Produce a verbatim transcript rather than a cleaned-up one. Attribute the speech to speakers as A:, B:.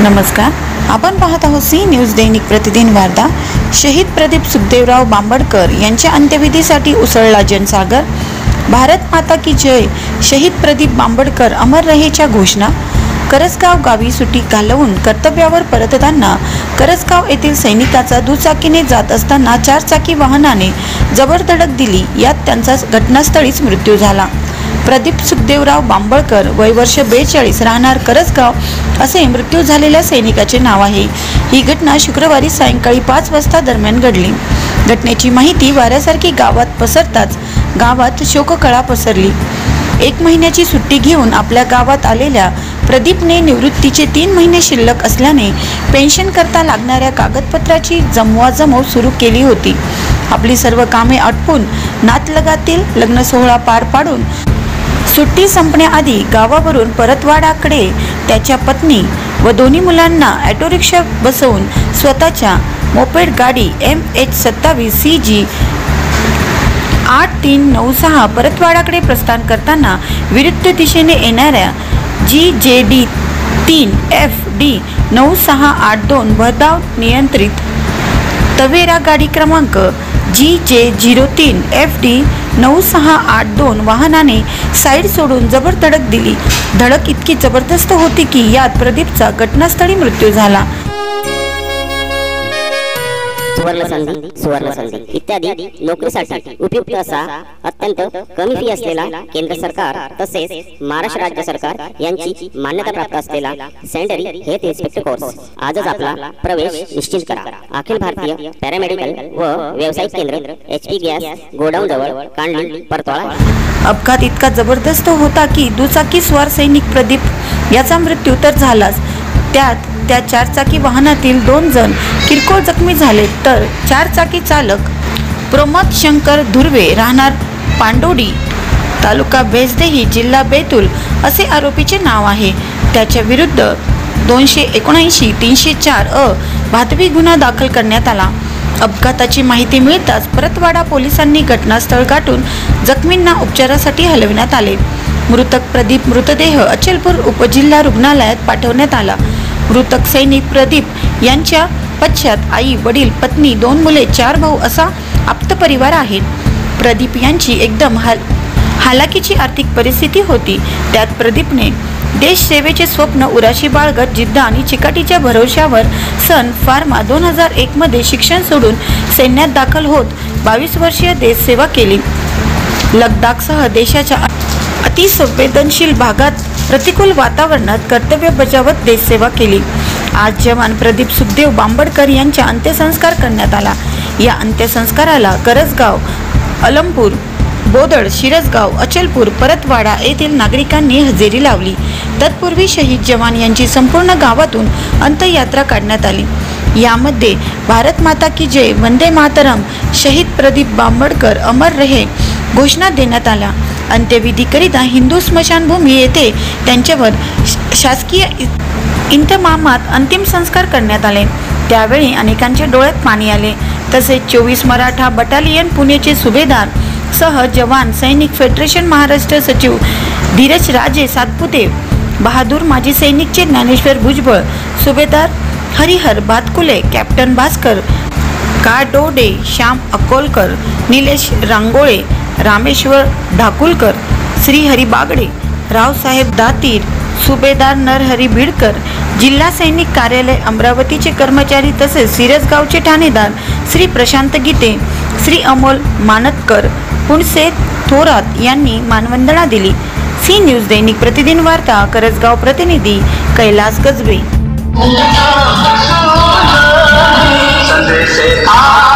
A: नमस्कार, आपण पाहत आहोत सी न्यूज दैनिक प्रतिदिन वार्ता। शहीद प्रदीप सुखदेवराव बांबडकर यांच्या अंत्यविधीसाठी उसळला जनसागर। भारत माता की जय। शहीद प्रदीप बांबडकर अमर रहेच्या घोषणा। करसगाव गावी सुट्टी घालवून कर्तव्यावर परतताना करसगाव येथील सैनिकाचा दुचाकीने जात असताना चारचाकी वाहनाने जबर धडक दिली, यात त्यांचा घटनास्थळीच मृत्यू झाला। प्रदीप सुखदेवराव बांबडकर वय वर्ष बेचाळीस, राहणार करसगाव असे मृत्यू झालेल्या सैनिकाचे नाव आहे। ही घटना शुक्रवारी सायंकाळी पाच वाजता दरम्यान घडली। घटनेची माहिती वाऱ्यासारखी गावात पसरताच गावात शोककळा पसरली। एक महिन्याची सुट्टी घेऊन आपल्या गावात आलेल्या प्रदीपने निवृत्तीचे तीन महिने शिल्लक असल्याने पेन्शन करता लागणाऱ्या कागदपत्राची जमवाजमव सुरू केली होती। आपली सर्व कामे आटपून नातलगातील लग्न सोहळा पार पाडून सुट्टी संपण्याआधी गावावरून परतवाडाकडे त्याच्या पत्नी व दोन्ही मुलांना ऑटो रिक्षा बसवून स्वतःच्या मोपेड गाडी एम एच सत्तावीस सी जी आठ तीन नऊ सहा परतवाडाकडे प्रस्थान करताना विरुद्ध दिशेने येणाऱ्या जी जे डी तीन एफ डी नऊ सहा आठ दोन भरधाव नियंत्रित तवेरा गाडी क्रमांक जी जे झिरो तीन एफ डी नऊ सहा आठ दोन वाहनाने साईड सोडून जबर धडक दिली। धडक इतकी जबरदस्त होती की यात प्रदीपचा घटनास्थळी मृत्यू झाला।
B: सुवर्ण संधी सुवर्ण संधी इत्यादी नोकरीसाठी उपयुक्त असा अत्यंत कमी फी असलेला केंद्र सरकार तसेच महाराष्ट्र राज्य सरकार यांची मान्यता प्राप्त असलेला सेंटरी हेल्थ इन्स्पेक्टर कोर्स आजच आपला प्रवेश निश्चित करा। अखिल भारतीय पॅरामेडिकल व व्यावसायिक केंद्र एच पी गॅस गोडाऊन जवळ कांडली परतवाडा।
A: अपघात इतका जबरदस्त होता की दुचाकी स्वार सैनिक प्रदीप याचा मृत्यू तर झालाच, त्यात त्या चारचाकी वाहनातील दोन जण किरकोळ जखमी झाले, तर चारचाकी चालक प्रमोद शंकर धुर्वे राहणार पांडोडी तालुका बेजदेही जिल्हा बेतूल असे आरोपीचे नाव आहे। त्याच्या विरुद्ध दोनशे एकोणऐंशी तीनशे चार अ भादवी गुन्हा दाखल करण्यात आला। अपघाताची माहिती मिळताच परतवाडा पोलिसांनी घटनास्थळ गाठून जखमींना उपचारासाठी हलविण्यात आले। मृतक प्रदीप मृतदेह अचलपूर उपजिल्हा रुग्णालयात पाठवण्यात आला। मृतक सैनिक प्रदीप यांच्या पश्चात आई, वडील, पत्नी, दोन मुले, चार भाऊ असा आप्त परिवार आहे। प्रदीप यांची एकदम हाल हालाकीची आर्थिक परिस्थिती होती, त्यात प्रदीपने देश सेवेचे स्वप्न उराशी बाळगत जिद्द आणि चिकाटीच्या भरवशावर सन फार्मा दोन हजार एक मध्ये शिक्षण सोडून सैन्यात दाखल होत बावीस वर्षीय देश सेवा केली। लद्दाखसह देशाच्या अतिसंवेदनशील भागात प्रतिकूल वातावरणात कर्तव्य बजावत देशसेवा केली। आज जवान प्रदीप सुखदेव बांबडकर यांचा अंत्यसंस्कार करण्यात आला। या अंत्यसंस्काराला करसगाव, अलमपूर, बोदळ, शिरसगाव, अचलपूर, परतवाडा येथील नागरिकांनी हजेरी लावली। तत्पूर्वी शहीद जवान यांची संपूर्ण गावातून अंत्ययात्रा काढण्यात आली। यामध्ये भारत माता की जय, वंदे मातरम, शहीद प्रदीप बांबडकर अमर रहे घोषणा देण्यात आल्या। अंत्यविधीकरिता हिंदू स्मशानभूमी येथे त्यांच्यावर शासकीय इतमामात अंतिम संस्कार करण्यात आले। त्यावेळी अनेकांच्या डोळ्यात पाणी आले। तसेच चोवीस मराठा बटालियन पुणेचे सुभेदार सह जवान, सैनिक फेडरेशन महाराष्ट्र सचिव धीरज राजे सातपुते, बहादूर माजी सैनिकचे ज्ञानेश्वर भुजबळ, सुभेदार हरिहर भातकुले, कॅप्टन भास्कर काडोडे, श्याम अकोलकर, निलेश रांगोळे, रामेश्वर ढाकुलकर, श्रीहरी बागडे, रावसाहेब दातीर, सुभेदार नरहरी भिडकर, जिल्हा सैनिक कार्यालय अमरावतीचे कर्मचारी तसेच सिरसगावचे ठाणेदार श्री प्रशांत गीते, श्री अमोल मानतकर, पुणसे थोरात यांनी मानवंदना दिली। सी न्यूज दैनिक प्रतिदिन वार्ता, करसगाव प्रतिनिधी कैलास गजबे।